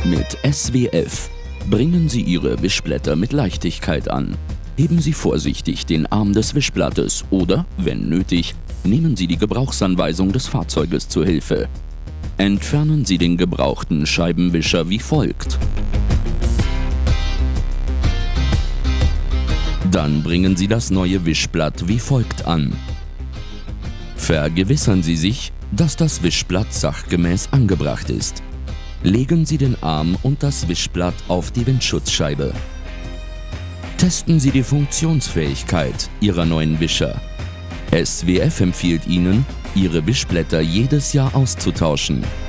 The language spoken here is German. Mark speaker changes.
Speaker 1: Mit SWF bringen Sie Ihre Wischblätter mit Leichtigkeit an. Heben Sie vorsichtig den Arm des Wischblattes oder, wenn nötig, nehmen Sie die Gebrauchsanweisung des Fahrzeuges zur Hilfe. Entfernen Sie den gebrauchten Scheibenwischer wie folgt. Dann bringen Sie das neue Wischblatt wie folgt an. Vergewissern Sie sich, dass das Wischblatt sachgemäß angebracht ist. Legen Sie den Arm und das Wischblatt auf die Windschutzscheibe. Testen Sie die Funktionsfähigkeit Ihrer neuen Wischer. SWF empfiehlt Ihnen, Ihre Wischblätter jedes Jahr auszutauschen.